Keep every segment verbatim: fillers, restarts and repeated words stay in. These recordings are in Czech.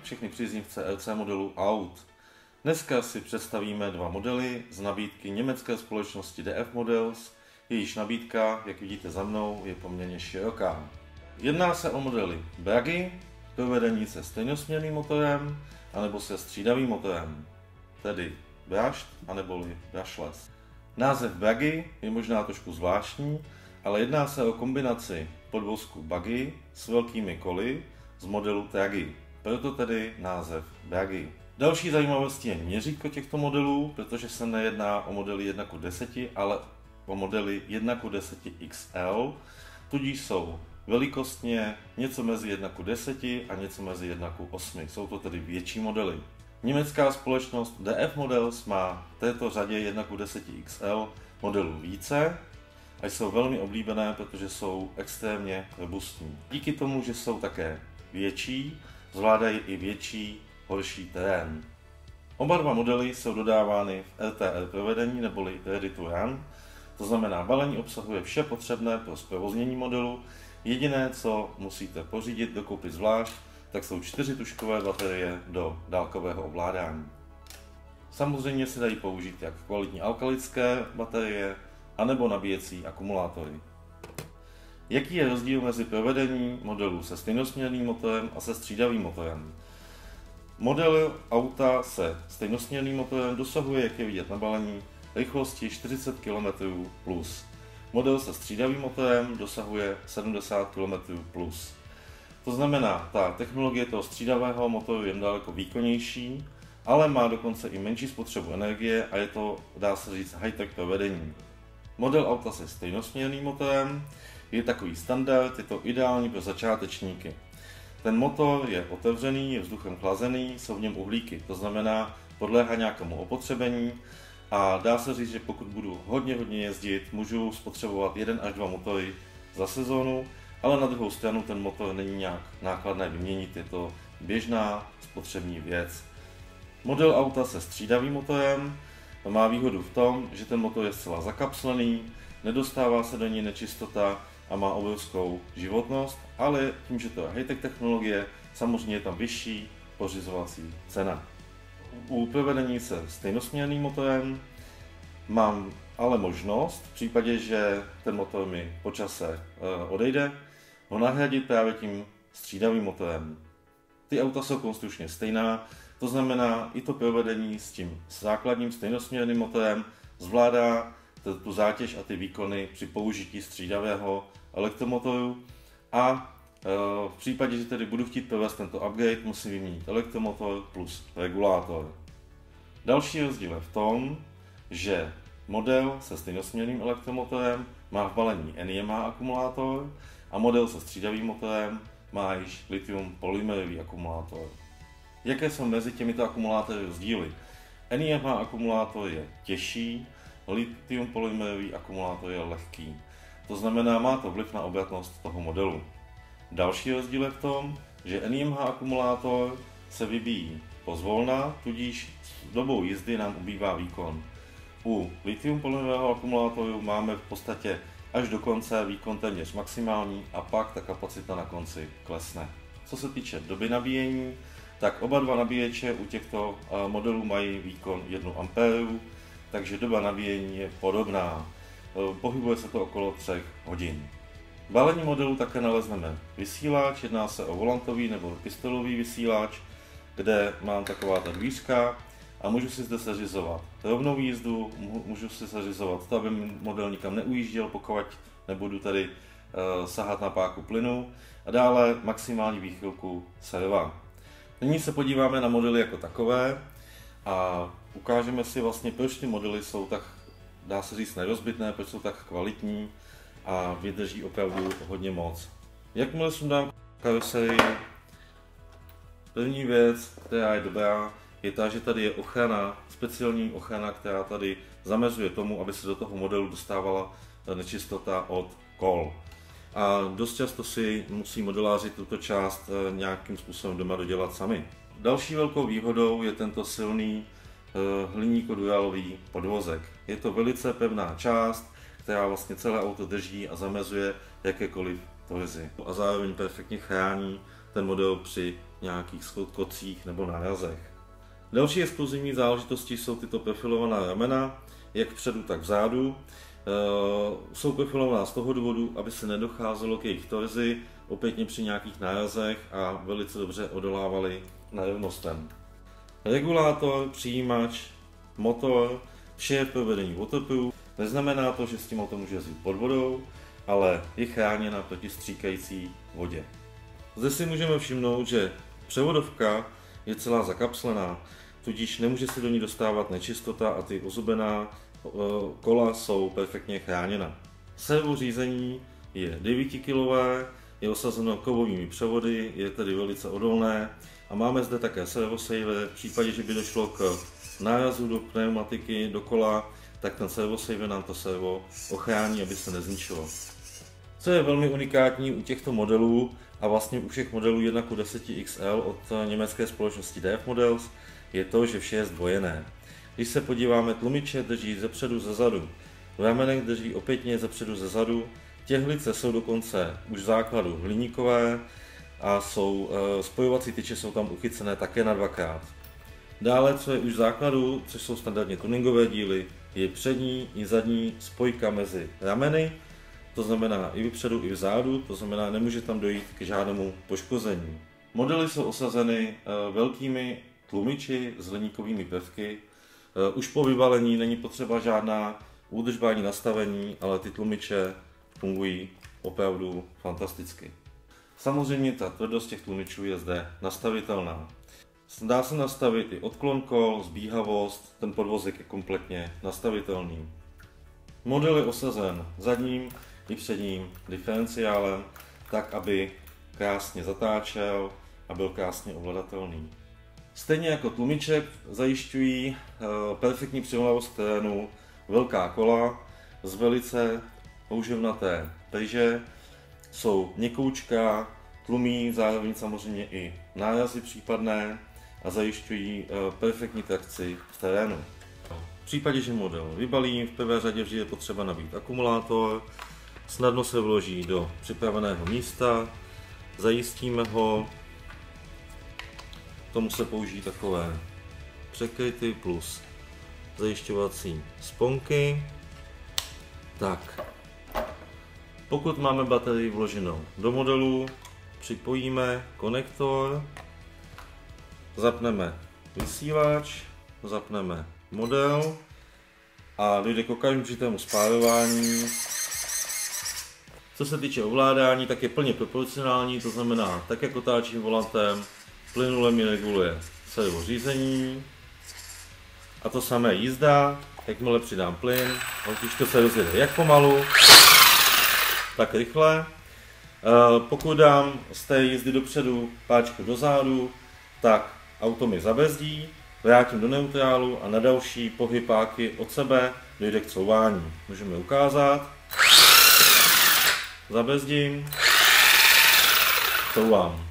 všechny příznivce R C modelu aut. Dneska si představíme dva modely z nabídky německé společnosti D F Models, jejíž nabídka, jak vidíte za mnou, je poměrně široká. Jedná se o modely Bruggy, provedení se stejnosměrným motorem, anebo se střídavým motorem, tedy brushed, aneboli brushless. Název Bruggy je možná trošku zvláštní, ale jedná se o kombinaci podvozku buggy s velkými koly z modelu Truggy, proto tedy název Bruggy. Další zajímavostí je měřítko těchto modelů, protože se nejedná o modely jedna ku deseti, ale o modely jedna ku deseti X L, tudíž jsou velikostně něco mezi jedna ku deseti a něco mezi jedna ku osmi. Jsou to tedy větší modely. Německá společnost D F Models má v této řadě jedna ku deseti X L modelů více a jsou velmi oblíbené, protože jsou extrémně robustní. Díky tomu, že jsou také větší, zvládají i větší, horší terén. Oba dva modely jsou dodávány v R T R provedení neboli Ready to Run, to znamená, balení obsahuje vše potřebné pro zprovoznění modelu. Jediné, co musíte pořídit, dokoupit zvlášť, tak jsou čtyři tužkové baterie do dálkového ovládání. Samozřejmě se dají použít jak kvalitní alkalické baterie, anebo nabíjecí akumulátory. Jaký je rozdíl mezi provedením modelu se stejnosměrným motorem a se střídavým motorem? Model auta se stejnosměrným motorem dosahuje, jak je vidět na balení, rychlosti čtyřicet kilometrů plus. Model se střídavým motorem dosahuje sedmdesát kilometrů plus. To znamená, ta technologie toho střídavého motoru je daleko výkonnější, ale má dokonce i menší spotřebu energie a je to, dá se říct, high-tech provedení. Model auta se stejnosměrným motorem je takový standard, je to ideální pro začátečníky. Ten motor je otevřený, je vzduchem chlazený, jsou v něm uhlíky, to znamená, podléhá nějakému opotřebení a dá se říct, že pokud budu hodně hodně jezdit, můžu spotřebovat jeden až dva motory za sezónu, ale na druhou stranu ten motor není nějak nákladné vyměnit, je to běžná spotřební věc. Model auta se střídavým motorem má výhodu v tom, že ten motor je zcela zakapslený, nedostává se do něj nečistota a má obrovskou životnost, ale tím, že to je high-tech technologie, samozřejmě je tam vyšší pořizovací cena. U provedení se stejnosměrným motorem mám ale možnost, v případě, že ten motor mi po čase odejde, ho nahradit právě tím střídavým motorem. Ty auta jsou konstrukčně stejná, to znamená i to provedení s tím základním stejnosměrným motorem zvládá tu zátěž a ty výkony při použití střídavého elektromotoru a v případě, že tedy budu chtít provést tento upgrade, musím vyměnit elektromotor plus regulátor. Další rozdíl je v tom, že model se stejnosměrným elektromotorem má v balení N I M H akumulátor a model se střídavým motorem má již lithium polymerový akumulátor. Jaké jsou mezi těmito akumulátory rozdíly? N I M H akumulátor je těžší, lithium polymerový akumulátor je lehký. To znamená, má to vliv na obratnost toho modelu. Další rozdíl je v tom, že N I M H akumulátor se vybíjí pozvolna, tudíž s dobou jízdy nám ubývá výkon. U lithium polymerového akumulátoru máme v podstatě až do konce výkon téměř maximální a pak ta kapacita na konci klesne. Co se týče doby nabíjení, tak oba dva nabíječe u těchto modelů mají výkon jedna ampér, takže doba nabíjení je podobná. Pohybuje se to okolo třech hodin. V balení modelu také nalezneme vysílač, jedná se o volantový nebo pistolový vysílač, kde mám taková ta dvířka a můžu si zde seřizovat rovnou jízdu, můžu si seřizovat to, aby model nikam neujížděl, pokud nebudu tady uh, sahat na páku plynu a dále maximální výchylku serva. Nyní se podíváme na modely jako takové a ukážeme si vlastně, proč ty modely jsou tak, dá se říct, nerozbitné, proč jsou tak kvalitní a vydrží opravdu hodně moc. Jakmile sundám karoserii, první věc, která je dobrá, je ta, že tady je ochrana, speciální ochrana, která tady zamezuje tomu, aby se do toho modelu dostávala nečistota od kol. A dost často si musí modeláři tuto část nějakým způsobem doma dodělat sami. Další velkou výhodou je tento silný hliníko-duralový podvozek. Je to velice pevná část, která vlastně celé auto drží a zamezuje jakékoliv tolizy. A zároveň perfektně chrání ten model při nějakých kocích nebo nárazech. Další exkluzivní záležitosti jsou tyto profilovaná ramena, jak vpředu, tak vzadu. E, jsou profilovaná z toho důvodu, aby se nedocházelo k jejich torzi, opětně při nějakých nárazech a velice dobře odolávaly nerovnostem. Regulátor, přijímač, motor, vše je provedení waterproof. Neznamená to, že s tím autem může jezdit pod vodou, ale je chráněna proti stříkající vodě. Zde si můžeme všimnout, že převodovka je celá zakapslená, tudíž nemůže se do ní dostávat nečistota a ty ozubená kola jsou perfektně chráněna. Servo řízení je devítikilové, je osazeno kovovými převody, je tedy velice odolné a máme zde také servo saver. V případě, že by došlo k nárazu do pneumatiky, do kola, tak ten servo saver nám to servo ochrání, aby se nezničilo. Co je velmi unikátní u těchto modelů a vlastně u všech modelů jedna ku deseti X L od německé společnosti D F Models, je to, že vše je zdvojené. Když se podíváme, tlumiče drží zepředu zezadu, ramenek drží opětně zepředu zezadu, těhlice jsou dokonce už v základu hliníkové a jsou, e, spojovací tyče jsou tam uchycené také na dvakrát. Dále, co je už v základu, což jsou standardně tuningové díly, je přední i zadní spojka mezi rameny, to znamená i vpředu, i vzadu, to znamená, nemůže tam dojít k žádnému poškození. Modely jsou osazeny e, velkými tlumiči s hliníkovými prvky. E, už po vybalení není potřeba žádná údržba ani nastavení, ale ty tlumiče fungují opravdu fantasticky. Samozřejmě ta tvrdost těch tlumičů je zde nastavitelná. Dá se nastavit i odklon kol, zbíhavost, ten podvozek je kompletně nastavitelný. Model je osazen zadním i předním diferenciálem, tak aby krásně zatáčel a byl krásně ovladatelný. Stejně jako tlumiček zajišťují perfektní přilnavost terénu velká kola z velice houževnaté pryže, jsou měkoučká, tlumí zároveň samozřejmě i nárazy případné a zajišťují perfektní trakci v terénu. V případě, že model vybalím, v prvé řadě vždy je potřeba nabít akumulátor, snadno se vloží do připraveného místa, zajistíme ho, k tomu se použijí takové překryty plus zajišťovací sponky. Tak, pokud máme baterii vloženou do modelu, připojíme konektor, zapneme vysílač, zapneme model a dojde k okamžitému spárování. Co se týče ovládání, tak je plně proporcionální, to znamená, tak jak otáčím volantem, plynule mi reguluje servo řízení. A to samé jízda, jakmile přidám plyn, autíčko se rozjede jak pomalu, tak rychle. Pokud dám z té jízdy dopředu páčku dozadu, tak auto mi zabrzdí, vrátím do neutrálu a na další pohyb páky od sebe dojde k couvání. Můžeme ukázat. Zabrzdím, couvám.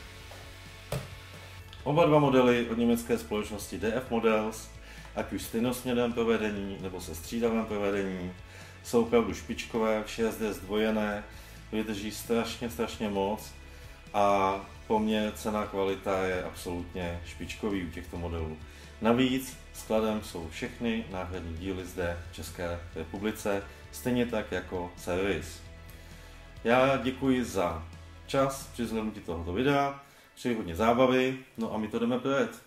Oba dva modely od německé společnosti D F Models, ať už stejnosměrném provedení nebo se střídavém provedení, jsou opravdu špičkové, vše je zde zdvojené, vydrží strašně, strašně moc a po mně cena kvalita je absolutně špičkový u těchto modelů. Navíc skladem jsou všechny náhradní díly zde v České republice, stejně tak jako servis. Já děkuji za čas při zhlédnutí tohoto videa, přeji hodně zábavy, no a my to jdeme projet.